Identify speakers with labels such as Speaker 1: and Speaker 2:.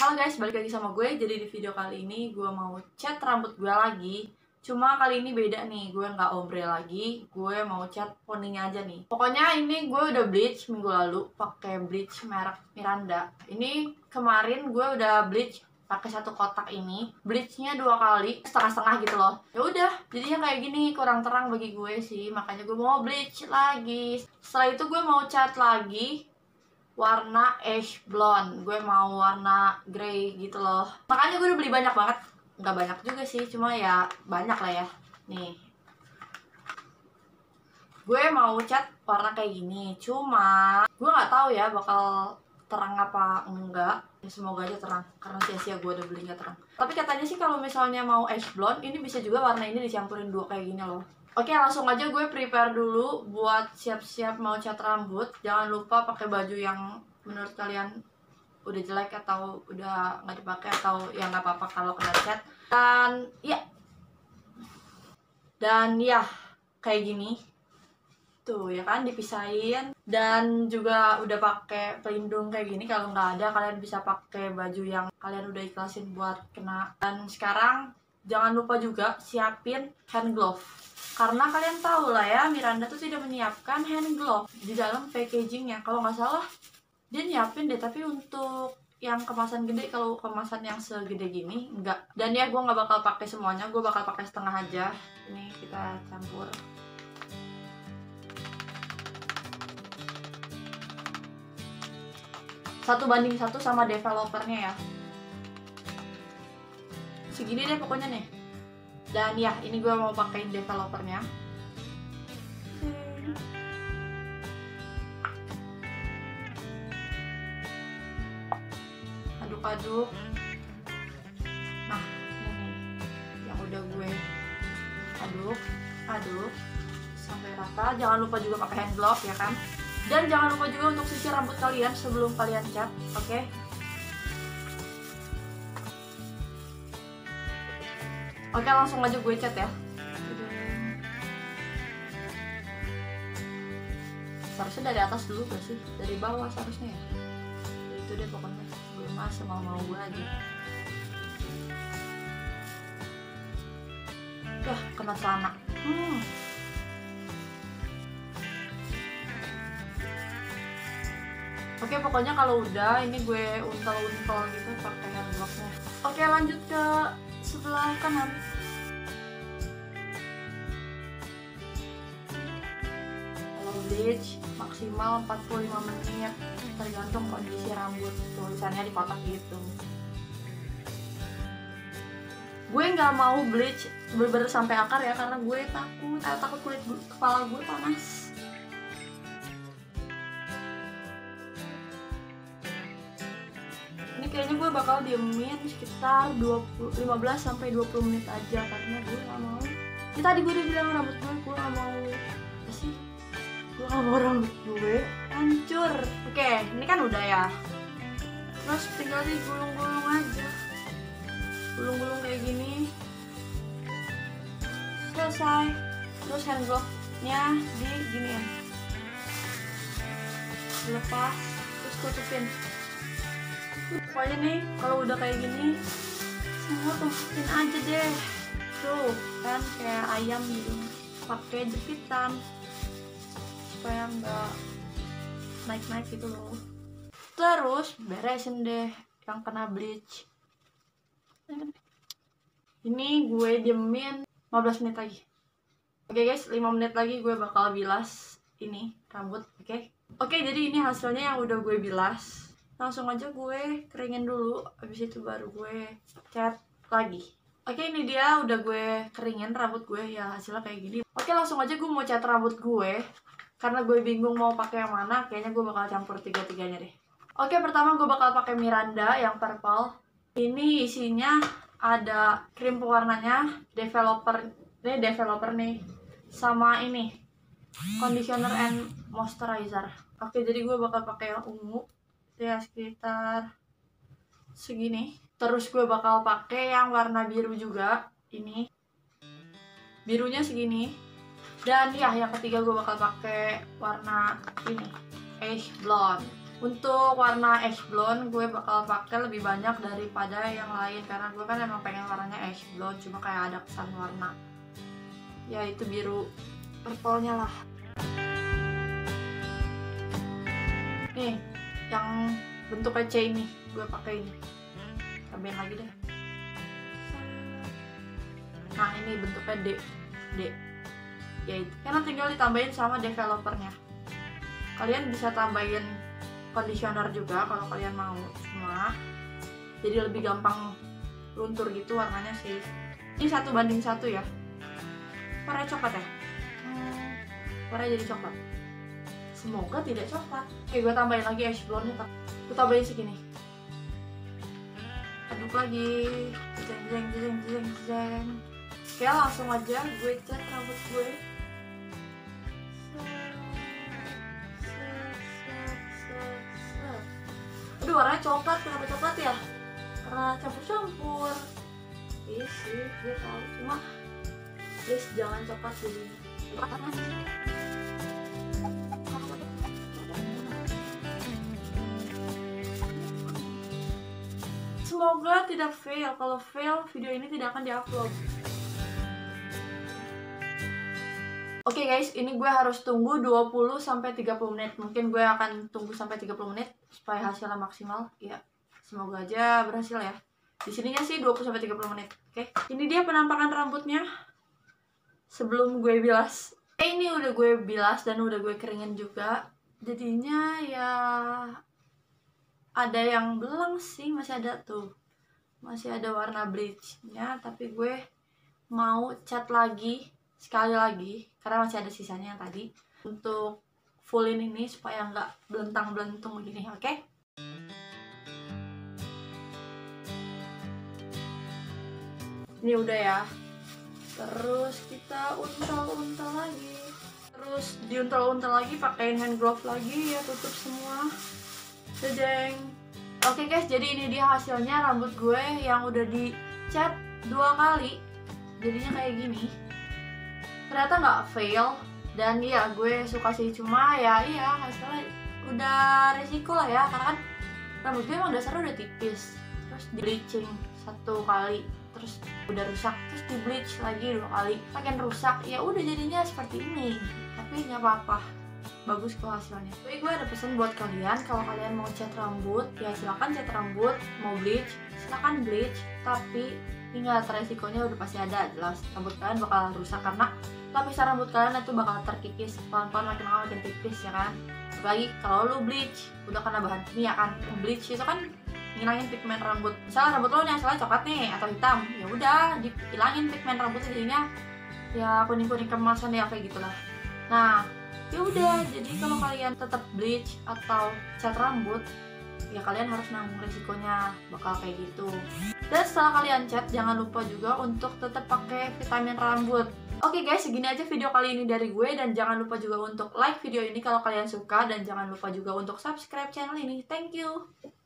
Speaker 1: Halo guys, balik lagi sama gue. Jadi di video kali ini gue mau cat rambut gue lagi. Cuma kali ini beda nih, gue nggak ombre lagi. Gue mau cat poninya aja nih. Pokoknya ini gue udah bleach minggu lalu pakai bleach merek Miranda. Ini kemarin gue udah bleach pakai satu kotak ini. Bleachnya 2 kali, setengah-setengah gitu loh. Ya udah, jadinya kayak gini, kurang terang bagi gue sih. Makanya gue mau bleach lagi. Setelah itu gue mau cat lagi warna ash blonde. Gue mau warna grey gitu loh. Makanya gue udah beli banyak banget. Nggak banyak juga sih, cuma ya banyak lah ya. Nih, gue mau cat warna kayak gini. Cuma gue nggak tahu ya bakal terang apa enggak. Ya, semoga aja terang, karena sia-sia gue udah beli nggak terang. Tapi katanya sih kalau misalnya mau ash blonde, ini bisa juga warna ini dicampurin 2 kayak gini loh. Oke, langsung aja gue prepare dulu buat siap-siap mau cat rambut. Jangan lupa pakai baju yang menurut kalian udah jelek atau udah nggak dipakai, atau ya nggak apa-apa kalau kena cat. Dan ya kayak gini tuh ya kan, dipisahin. Dan juga udah pakai pelindung kayak gini. Kalau nggak ada, kalian bisa pakai baju yang kalian udah ikhlasin buat kena. Dan sekarang jangan lupa juga siapin hand glove, karena kalian tahu lah ya, Miranda tuh tidak menyiapkan hand glove di dalam packagingnya. Kalau nggak salah dia nyiapin deh, tapi untuk yang kemasan gede. Kalau kemasan yang segede gini enggak. Dan ya gue nggak bakal pakai semuanya, gue bakal pakai setengah aja. Ini kita campur. Satu banding satu sama developernya ya. Segini deh pokoknya nih. Dan ya, ini gue mau pakein developernya. Aduk-aduk. Nah, ini yang udah gue aduk sampai rata. Jangan lupa juga pakai hand glove ya kan. Dan jangan lupa juga untuk sisir rambut kalian sebelum kalian cat, oke? Oke, langsung aja gue cat ya. Seharusnya dari atas dulu gak sih? Dari bawah seharusnya ya. Itu deh pokoknya, gue mah semau-mau gue aja. Kena celana. Oke, pokoknya kalau udah ini gue untel-untel gitu pakai hand glove-nya. Oke, lanjut ke sebelah kanan. Kalau bleach maksimal 45 menit, tergantung kondisi rambut. Tulisannya di kotak gitu. Gue nggak mau bleach bener-bener sampai akar ya, karena gue takut kulit kepala gue panas. Ini kayaknya gue bakal diemin sekitar 15-20 menit aja, karena gue gak mau. Ini tadi gue udah bilang rambut gue gak mau apa sih? Gue gak mau rambut gue hancur. Oke, ini kan udah ya. Terus tinggal digulung-gulung aja. Gulung-gulung kayak gini. Selesai. Terus hand glove-nya diginiin. Lepas, terus tutupin. Pokoknya nih, kalau udah kayak gini, semua tumpukin aja deh. Tuh, kan kayak ayam gitu. Pakai jepitan supaya nggak naik-naik gitu loh. Terus beresin deh yang kena bleach. Ini gue diemin 15 menit lagi. Oke guys, 5 menit lagi gue bakal bilas ini rambut, oke? Oke, jadi ini hasilnya yang udah gue bilas. Langsung aja gue keringin dulu, habis itu baru gue cat lagi. Oke, ini dia udah gue keringin rambut gue, ya hasilnya kayak gini. Oke, langsung aja gue mau cat rambut gue, karena gue bingung mau pakai yang mana. Kayaknya gue bakal campur tiga-tiganya deh. Oke, pertama gue bakal pakai Miranda yang purple. Ini isinya ada krim pewarnanya, developer nih, sama ini conditioner and moisturizer. Oke, jadi gue bakal pakai yang ungu ya, sekitar segini. Terus gue bakal pakai yang warna biru juga, ini birunya segini. Dan ya, yang ketiga gue bakal pakai warna ini, ash blonde. Untuk warna ash blonde gue bakal pakai lebih banyak daripada yang lain karena gue kan emang pengen warnanya ash blonde, cuma kayak ada kesan warna ya itu biru purple-nya lah. Nih yang bentuknya C ini gue pakai ini, tambahin lagi deh. Nah ini bentuknya D ya itu karena tinggal ditambahin sama developernya. Kalian bisa tambahin conditioner juga kalau kalian mau, cuma jadi lebih gampang luntur gitu warnanya sih. Ini 1:1 ya, warna coklat ya, warna jadi coklat, semoga tidak coklat. Oke gue tambahin lagi ash blonde nya, gue tambahin segini, aduk lagi, jeng. Oke langsung aja gue cat rambut gue. Aduh warnanya coklat, kenapa coklat ya? Karena campur-campur. Iya sih, gue tahu, cuma please jangan coklat dulu. Semoga tidak fail. Kalau fail, video ini tidak akan diupload. Oke guys, ini gue harus tunggu 20-30 menit. Mungkin gue akan tunggu sampai 30 menit supaya hasilnya maksimal. Ya, semoga aja berhasil ya. Di sininya sih 20-30 menit. Oke. Ini dia penampakan rambutnya sebelum gue bilas. Ini udah gue bilas dan udah gue keringin juga. Jadinya ya ada yang belang sih, masih ada tuh. Masih ada warna bleachnya, tapi gue mau cat lagi sekali lagi karena masih ada sisanya yang tadi untuk fullin ini supaya nggak belentang-belentung gini. Oke? Ini udah ya. Terus kita untal-untal lagi. Terus diuntal-untal lagi, pakein hand glove lagi ya, tutup semua. Jeng. Oke guys, jadi ini dia hasilnya rambut gue yang udah dicat 2 kali. Jadinya kayak gini. Ternyata nggak fail dan iya gue suka sih, cuma ya iya hasilnya udah resiko lah ya karena kan rambut gue emang dasarnya udah tipis, terus di bleaching 1 kali terus udah rusak, terus di bleach lagi 2 kali makin rusak, ya udah jadinya seperti ini. Tapi nggak apa-apa, bagus kok hasilnya. Tapi gue ada pesan buat kalian, kalau kalian mau cat rambut ya silakan cat rambut, mau bleach silakan bleach, tapi ingat resikonya udah pasti ada, jelas rambut kalian bakal rusak karena lapisan rambut kalian itu bakal terkikis pelan-pelan, makin lama makin tipis ya kan. Apalagi kalau lu bleach udah kena bahan kimia kan, bleach itu kan ngilangin pigmen rambut. Misalnya rambut lo nih asalnya coklat nih atau hitam, ya udah dihilangin pigmen rambutnya, jadinya ya kuning-kuning kemasan ya kayak gitulah. Nah ya udah, jadi kalau kalian tetap bleach atau cat rambut ya kalian harus nanggung resikonya bakal kayak gitu. Dan setelah kalian cat jangan lupa juga untuk tetap pakai vitamin rambut. Oke guys, segini aja video kali ini dari gue, dan jangan lupa juga untuk like video ini kalau kalian suka, dan jangan lupa juga untuk subscribe channel ini. Thank you.